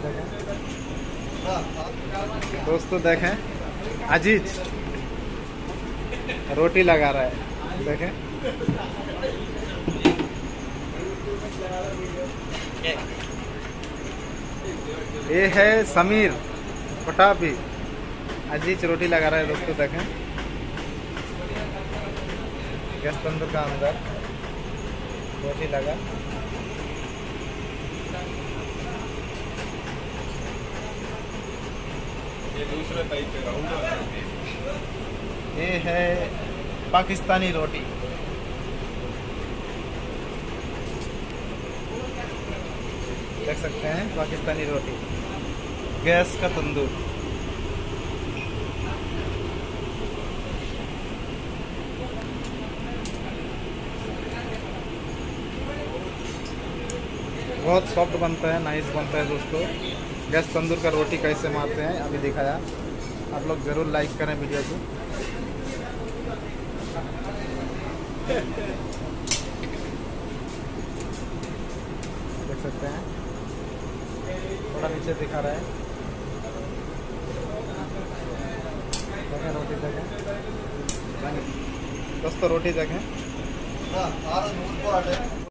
देखें दोस्तों, देखें अजीज रोटी लगा रहा है, देखें। ये है समीर पटापी, अजीज रोटी लगा रहा है दोस्तों, देखें। गैस तंदूर का अंदर रोटी लगा। ये दूसरे टाइप पे रहूंगा। ये है पाकिस्तानी रोटी, देख सकते हैं, पाकिस्तानी रोटी, गैस का तंदूर। बहुत सॉफ्ट बनता है, नाइस बनता है दोस्तों। गैस तंदूर का रोटी कैसे मारते हैं अभी दिखाया। आप लोग ज़रूर लाइक करें वीडियो को। देख सकते हैं, थोड़ा नीचे दिखा रहा है, देखें रोटी, देखें दोस्तों, रोटी देखें।